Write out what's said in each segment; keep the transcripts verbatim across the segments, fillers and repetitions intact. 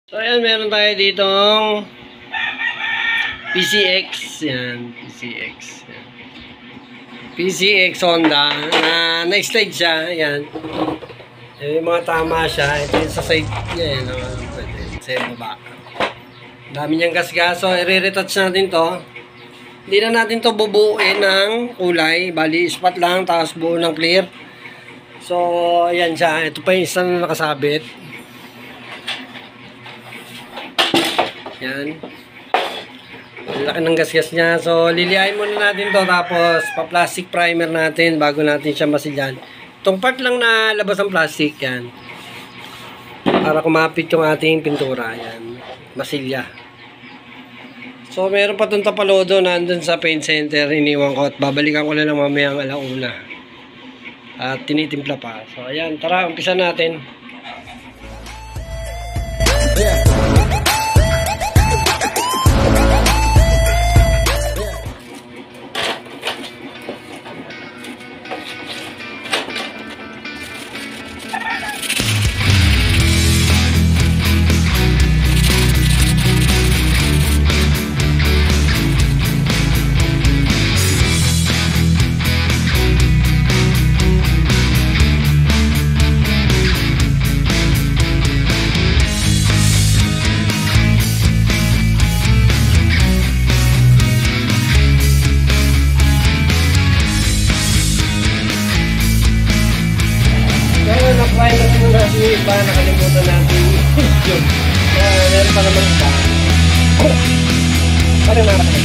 So ayan, meron tayo ditong P C X. Yan, P C X. Yan. P C X Honda na na-slide siya. Yan. Yung mga tama siya. Ito yung sa side niya. Yan, sa baba. Dami niyang gas-gas. So i-retouch natin to. Hindi na natin to bubuuin ng kulay. Bali, spot lang. Tapos buo ng clear. So ayan siya. Ito pa yung isa na nakasabit. Yan. Laki ng gas-gas niya. So, lilihain muna natin to. Tapos, pa-plastic primer natin bago natin siya masilyan. Itong part lang na labas ng plastic. Yan. Para kumapit yung ating pintura. Yan. Masilya. So, meron pa itong tapalodo na andun sa paint center. Iniwan ko at babalikan ko na lang mamayang alauna. At tinitimpla pa. So, ayan. Tara, umpisa natin. Ayan. Apply na po natin yung iba, nakalimutan natin yun. Kaya meron pa naman iba. Parang nakakalimutan.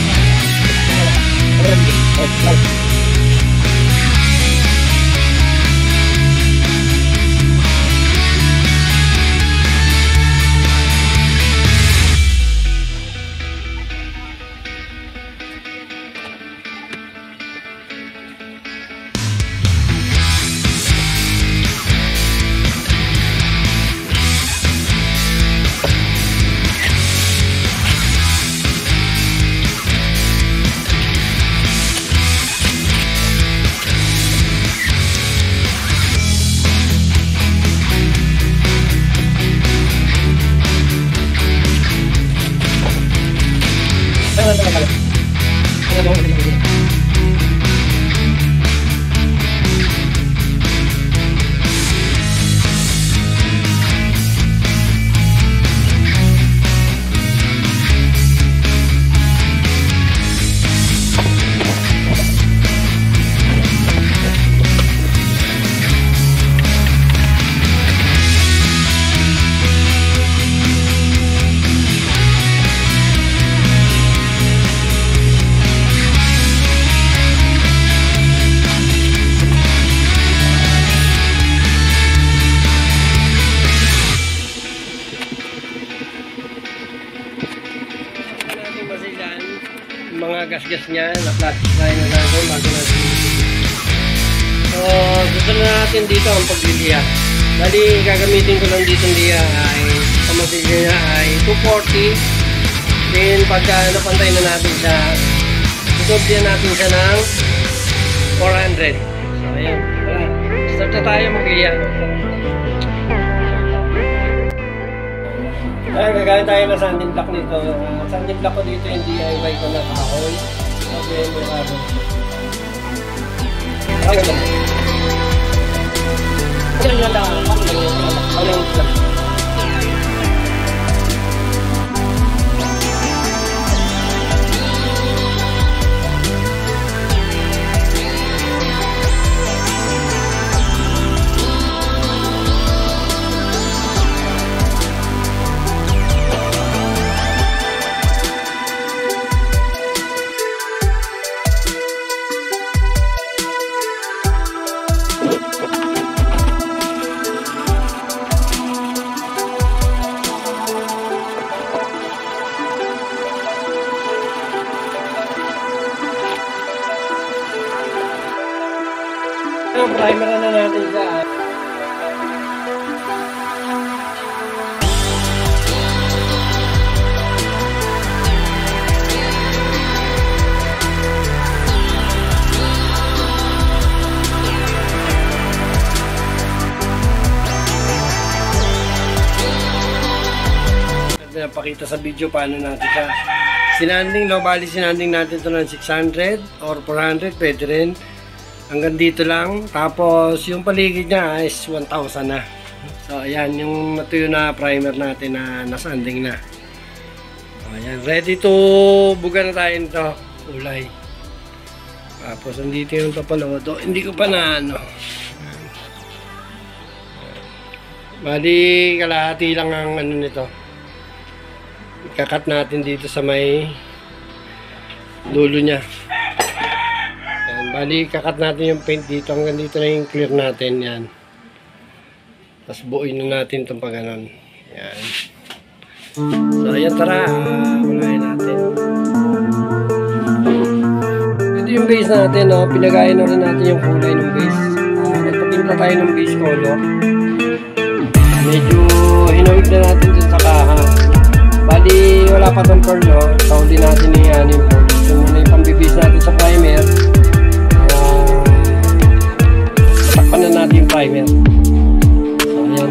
Mga gas-gas niya na plastic na yun na natin bago natin. So, gusto na natin dito ang pagliliha. Dali, gagamitin ko lang dito ang liha ay pamasilya niya ay two forty. Then, pagka napantay na natin siya, tutubdihan natin siya ng four hundred. So, ayan. Wala. Start na tayo magliha. Ayan, gagawin tayo ng sanding block nito. Uh, sanding block ko dito yung D I Y ko na kahoy. Okay, may kabo. Ay, ganda. Ganda lang. Ano yung block? Primer na natin siya. pinapakita sa video paano natin siya sinanding, no? Bali sinanding natin ito ng six hundred or four hundred, pwede rin. Hanggang dito lang. Tapos yung paligid niya is one thousand na. So ayan, yung natuyo na primer natin na nasanding na. So, ayan, ready to buga na tayo nito. Kulay. Tapos andito yung tapalodo. Hindi ko pa na ano. Bali kalahati lang ang ano nito. Ikakat natin dito sa may dulo niya. Yan, bali kakat natin yung paint dito. Hanggang dito na yung clear natin. Yan. Tapos buuin na natin itong pag-ganon. Yan. So ayan, tara. Unahin natin. Ito yung base natin, no? Pinagayin na rin natin yung kulay ng base. Uh, nagpapinta tayo ng base color. Medyo hinawig na natin dun sa kaha. Bali, wala pa itong pearl, no? Sauli natin ni yan yung pearl. So muna yung pambibase natin sa primer. Uh, takpan na natin yung primer. So ayan.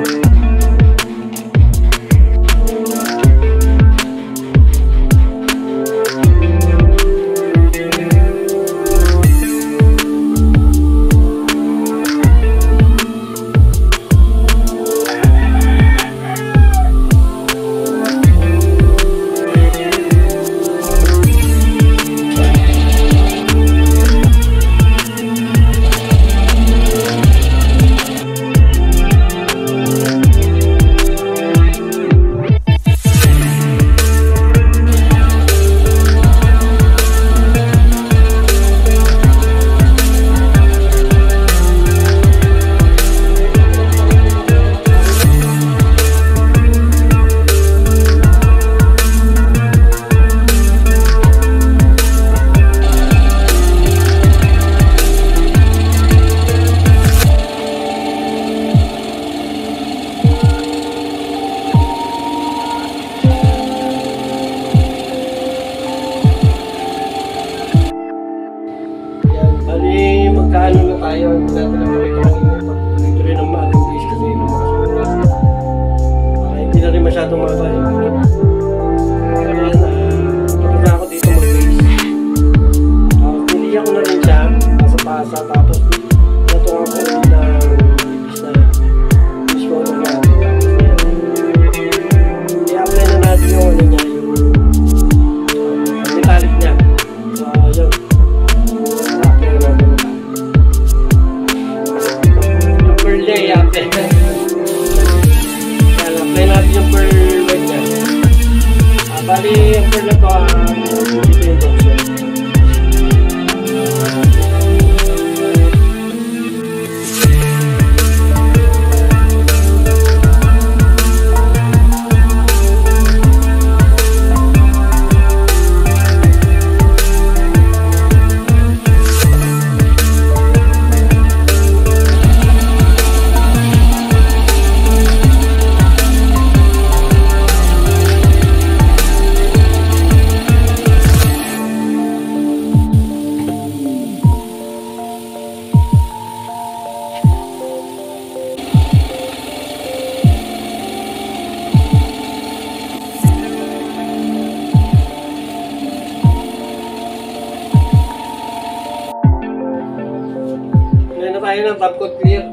Magkano na tayo, hindi natin na makita kanina ito. Ito rin ang maating base kasi lumakas yung ulan. Para hindi na rin masyadong matayo. Ayan, tapos na ako dito mag-base. Uh, Pili ako na rin siya, pasa-pasa, tapos natong ako ng ibis na ibis ko na natin. I-apply na natin yung ano niya, yung metallic niya. So, yun. Apply natin yung pearl white niya. Ah, bali yung pearl na to, ah, dito yung option. Tayo ng top coat clear.